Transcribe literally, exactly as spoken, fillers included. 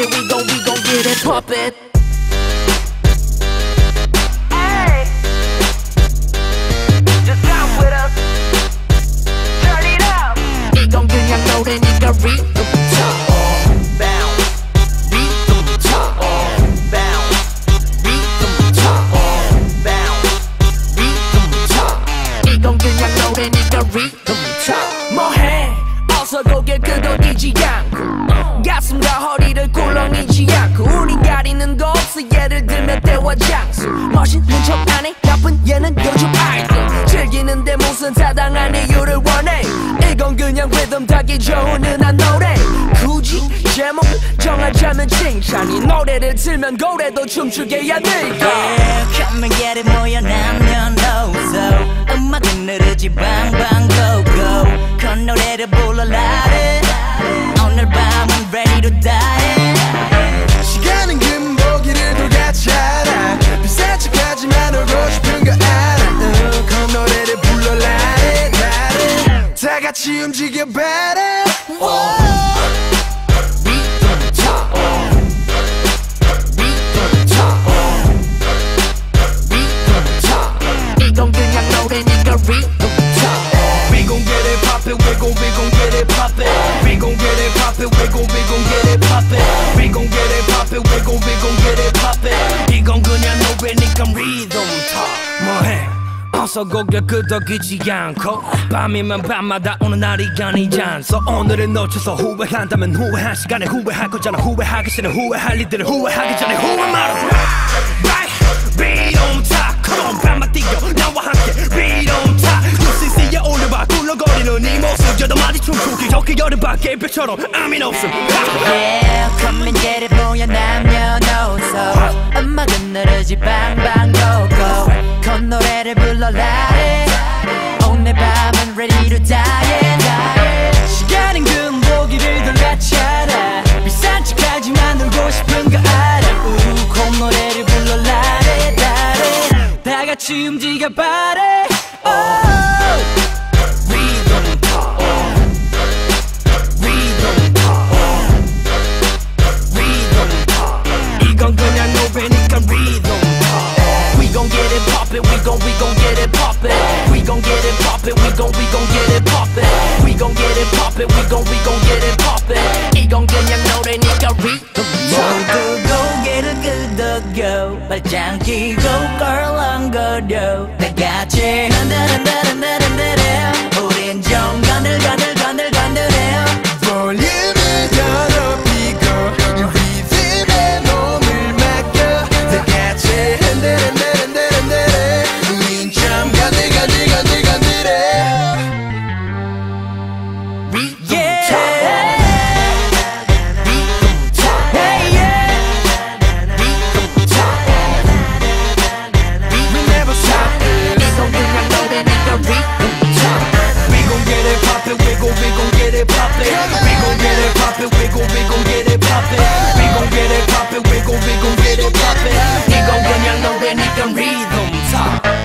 it, we gon' we gon' get it poppin'. Hey, just come with us. Turn it up. 이건 그냥 노래니까 rhythm 타. Bounce, rhythm 타. bounce, rhythm 타. bounce. rhythm 타. 이건 그냥 노래니까 rhythm 타. 뭐해? 어서 고개 끄덕이지 않고 가슴과 허리를 꿀렁이지 않고 우리 가리는 거 없어. 예를 들면 때와 장소. 멋있는 척 안해 나쁜 얘는 요즘 아이콘. 즐기는데 무슨 타당한 이유를 원해. 이건 그냥 리듬 타기 좋은 흔한 노래. 굳이 제목을 정하자면 칭찬. 이 노래를 틀면 고래도 춤추게 해야 될까. Yeah, come and get it 모여 남녀노소 음악은 느르지 방방 go go 건 노래를 불러라 오늘 밤은 ready to die. 시간은 금보기를 똑같이 알아. 비싼 척하지만 울고 싶은 거 알아. 그 노래를 불러라 나를 다 같이 움직여 봐라. rhythm 타. rhythm 타. rhythm 타. 이건 그냥 노래니까 rhythm 타. We gon' get it poppin', we gon' we gon' get it poppin'. We gon' get it poppin', we gon' we gon' get it poppin'. We gon' get it poppin', we gon' we gon' get it poppin'. 이건 그냥 노래니까 리듬 타. 뭐해? 어서 고개 끄덕이지 않고 밤이면 밤마다 오는 날이 아니잖소. 오늘을 놓쳐서 후회한다면 후회한 시간에 후회할 거잖아. 후회하기 싫은 후회할 일들을 후회하기 전에 후회 말아. Right, 리듬 타. Come on, 밤만 뛰어 나와 함께 리듬 타. 유씨씨에 올려봐 굴러거리는 이 모습. 여덟 마디 춤추기 좋게 여름밤 개별처럼 아민 없음. Yeah, come and get it 모여 남녀노소 음악은 느르지 방방 go go 건 노래를 불러라 오늘 밤은 ready to die. 시간은 금보기를 돌같이 알아. 비싼 척하지만 놀고 싶은 거 알아. 우콘 노래를 불러라 나를 다 같이 움직여 봐라. rhythm 타. rhythm 타. rhythm 타. 이건 그냥 노래니까 리듬 타. We gon' get it poppin', we gon' we gon' get it poppin'. We gon' get it poppin', we gon' we gon' get it poppin'. We gon' get it poppin', we gon' we gon' get it poppin'. 이건 그냥 노래니까 rhythm 타. 모두 고개를 끄덕여 발짱 끼고 껄렁거려 다 같이 흔들흔들흔들흔들흔들 우린 좀 건들건들 건들건들해요. 볼륨을 더 높이고 이 리듬에 몸을 맡겨 다 같이 흔들흔들흔들흔들 우린 좀 건들건들건들건들해. rhythm 타. We gon' get it poppin', we gon' we gon' get it poppin'. 이건 그냥 노래니까 rhythm 타.